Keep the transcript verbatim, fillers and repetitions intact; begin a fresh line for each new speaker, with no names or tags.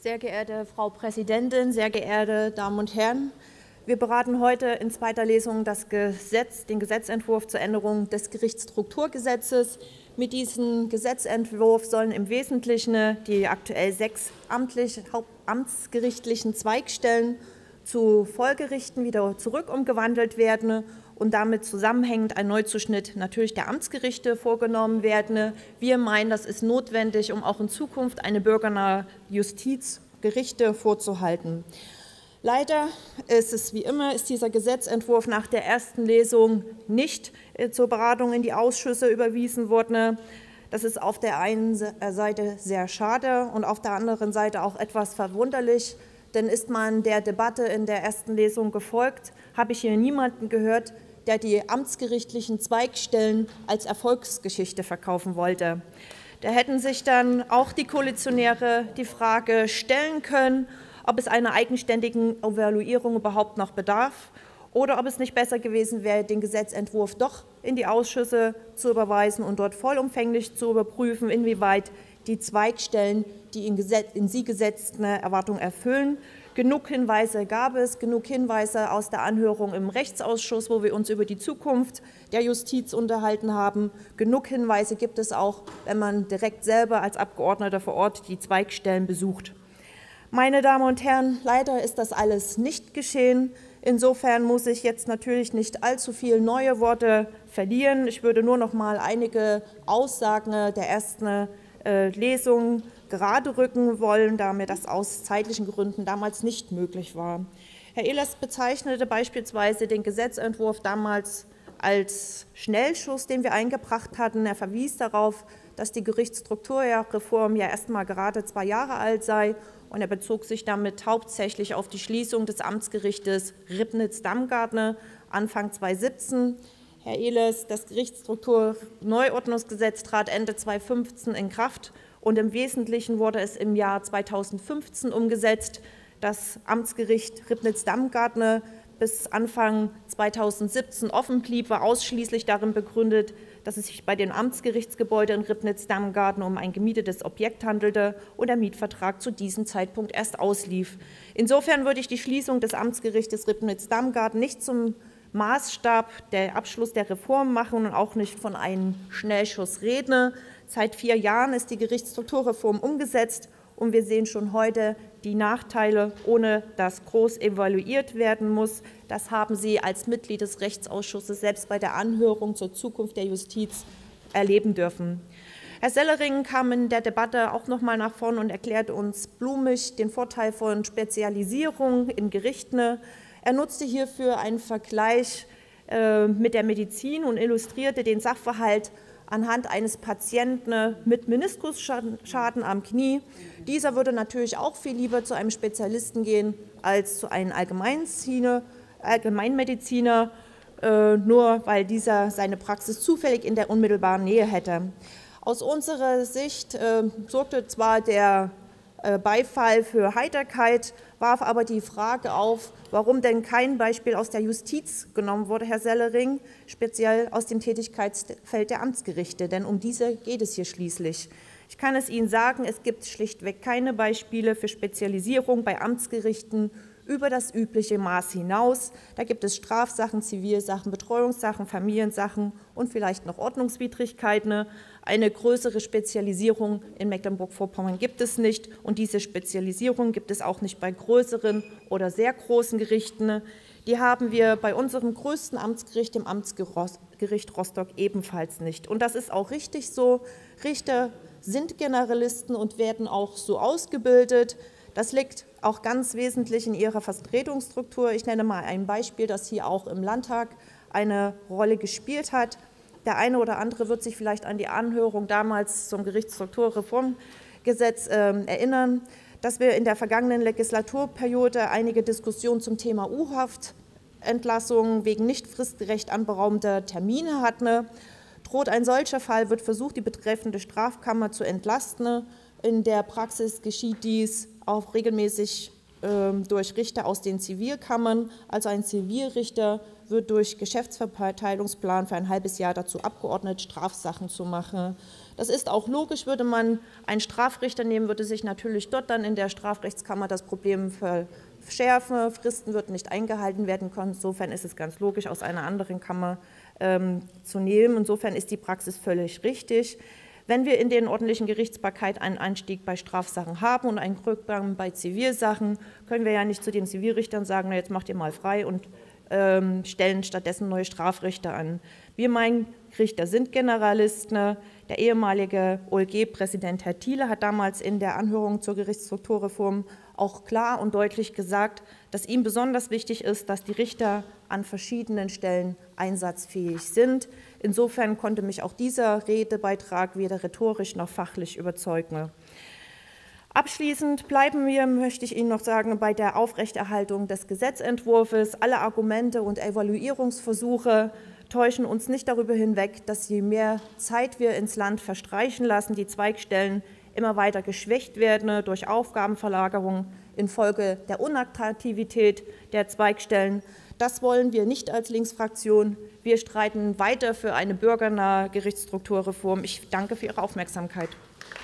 Sehr geehrte Frau Präsidentin, sehr geehrte Damen und Herren! Wir beraten heute in zweiter Lesung das Gesetz, den Gesetzentwurf zur Änderung des Gerichtsstrukturgesetzes. Mit diesem Gesetzentwurf sollen im Wesentlichen die aktuell sechs amtlich, hauptamtsgerichtlichen Zweigstellen zu Vollgerichten wieder zurück umgewandelt werden und damit zusammenhängend ein Neuzuschnitt natürlich der Amtsgerichte vorgenommen werden. Wir meinen, das ist notwendig, um auch in Zukunft eine bürgernahe Justiz, Gerichte vorzuhalten. Leider ist es wie immer, ist dieser Gesetzentwurf nach der ersten Lesung nicht zur Beratung in die Ausschüsse überwiesen worden. Das ist auf der einen Seite sehr schade und auf der anderen Seite auch etwas verwunderlich. Denn ist man der Debatte in der ersten Lesung gefolgt, habe ich hier niemanden gehört, der die amtsgerichtlichen Zweigstellen als Erfolgsgeschichte verkaufen wollte. Da hätten sich dann auch die Koalitionäre die Frage stellen können, ob es einer eigenständigen Evaluierung überhaupt noch bedarf oder ob es nicht besser gewesen wäre, den Gesetzentwurf doch in die Ausschüsse zu überweisen und dort vollumfänglich zu überprüfen, inwieweit die Zweigstellen die in, Gesetz, in sie gesetzten Erwartungen erfüllen. Genug Hinweise gab es, genug Hinweise aus der Anhörung im Rechtsausschuss, wo wir uns über die Zukunft der Justiz unterhalten haben. Genug Hinweise gibt es auch, wenn man direkt selber als Abgeordneter vor Ort die Zweigstellen besucht. Meine Damen und Herren, leider ist das alles nicht geschehen. Insofern muss ich jetzt natürlich nicht allzu viele neue Worte verlieren. Ich würde nur noch mal einige Aussagen der ersten Lesung gerade rücken wollen, da mir das aus zeitlichen Gründen damals nicht möglich war. Herr Ehlers bezeichnete beispielsweise den Gesetzentwurf damals als Schnellschuss, den wir eingebracht hatten. Er verwies darauf, dass die Gerichtsstrukturreform ja erst mal gerade zwei Jahre alt sei, und er bezog sich damit hauptsächlich auf die Schließung des Amtsgerichtes Ribnitz-Damgarten Anfang zweitausendsiebzehn. Herr Ehlers, das Gerichtsstrukturneuordnungsgesetz trat Ende zweitausendfünfzehn in Kraft und im Wesentlichen wurde es im Jahr zweitausendfünfzehn umgesetzt. Das Amtsgericht Ribnitz-Damgarten bis Anfang zweitausendsiebzehn offen blieb, war ausschließlich darin begründet, dass es sich bei dem Amtsgerichtsgebäude in Ribnitz-Damgarten um ein gemietetes Objekt handelte und der Mietvertrag zu diesem Zeitpunkt erst auslief. Insofern würde ich die Schließung des Amtsgerichtes Ribnitz-Damgarten nicht zum Maßstab der Abschluss der Reform machen und auch nicht von einem Schnellschuss reden. Seit vier Jahren ist die Gerichtsstrukturreform umgesetzt und wir sehen schon heute die Nachteile, ohne dass groß evaluiert werden muss. Das haben Sie als Mitglied des Rechtsausschusses selbst bei der Anhörung zur Zukunft der Justiz erleben dürfen. Herr Sellering kam in der Debatte auch noch mal nach vorn und erklärte uns blumig den Vorteil von Spezialisierung in Gerichten. Er nutzte hierfür einen Vergleich mit der Medizin und illustrierte den Sachverhalt anhand eines Patienten mit Meniskusschaden am Knie. Dieser würde natürlich auch viel lieber zu einem Spezialisten gehen als zu einem Allgemeinmediziner, nur weil dieser seine Praxis zufällig in der unmittelbaren Nähe hätte. Aus unserer Sicht sorgte zwar der Beifall für Heiterkeit, warf aber die Frage auf, warum denn kein Beispiel aus der Justiz genommen wurde, Herr Sellering, speziell aus dem Tätigkeitsfeld der Amtsgerichte, denn um diese geht es hier schließlich. Ich kann es Ihnen sagen, es gibt schlichtweg keine Beispiele für Spezialisierung bei Amtsgerichten über das übliche Maß hinaus. Da gibt es Strafsachen, Zivilsachen, Betreuungssachen, Familiensachen und vielleicht noch Ordnungswidrigkeiten. Eine größere Spezialisierung in Mecklenburg-Vorpommern gibt es nicht, und diese Spezialisierung gibt es auch nicht bei größeren oder sehr großen Gerichten. Die haben wir bei unserem größten Amtsgericht, dem Amtsgericht Rostock, ebenfalls nicht. Und das ist auch richtig so. Richter sind Generalisten und werden auch so ausgebildet. Das liegt auch ganz wesentlich in ihrer Vertretungsstruktur. Ich nenne mal ein Beispiel, das hier auch im Landtag eine Rolle gespielt hat. Der eine oder andere wird sich vielleicht an die Anhörung damals zum Gerichtsstrukturreformgesetz äh, erinnern, dass wir in der vergangenen Legislaturperiode einige Diskussionen zum Thema U-Haftentlassung wegen nicht fristgerecht anberaumter Termine hatten. Droht ein solcher Fall, wird versucht, die betreffende Strafkammer zu entlasten. In der Praxis geschieht dies auch regelmäßig äh, durch Richter aus den Zivilkammern. Also ein Zivilrichter wird durch Geschäftsverteilungsplan für ein halbes Jahr dazu abgeordnet, Strafsachen zu machen. Das ist auch logisch. Würde man einen Strafrichter nehmen, würde sich natürlich dort dann in der Strafrechtskammer das Problem verschärfen. Fristen würden nicht eingehalten werden können. Insofern ist es ganz logisch, aus einer anderen Kammer ähm, zu nehmen. Insofern ist die Praxis völlig richtig. Wenn wir in der ordentlichen Gerichtsbarkeit einen Einstieg bei Strafsachen haben und einen Rückgang bei Zivilsachen, können wir ja nicht zu den Zivilrichtern sagen, na, jetzt macht ihr mal frei und ähm, stellen stattdessen neue Strafrichter an. Wir meinen, Richter sind Generalisten. Der ehemalige O L G-Präsident Herr Thiele hat damals in der Anhörung zur Gerichtsstrukturreform auch klar und deutlich gesagt, dass ihm besonders wichtig ist, dass die Richter an verschiedenen Stellen einsatzfähig sind. Insofern konnte mich auch dieser Redebeitrag weder rhetorisch noch fachlich überzeugen. Abschließend bleiben wir, möchte ich Ihnen noch sagen, bei der Aufrechterhaltung des Gesetzentwurfs. Alle Argumente und Evaluierungsversuche täuschen uns nicht darüber hinweg, dass je mehr Zeit wir ins Land verstreichen lassen, die Zweigstellen immer weiter geschwächt werden durch Aufgabenverlagerung infolge der Unattraktivität der Zweigstellen. Das wollen wir nicht als Linksfraktion. Wir streiten weiter für eine bürgernahe Gerichtsstrukturreform. Ich danke für Ihre Aufmerksamkeit.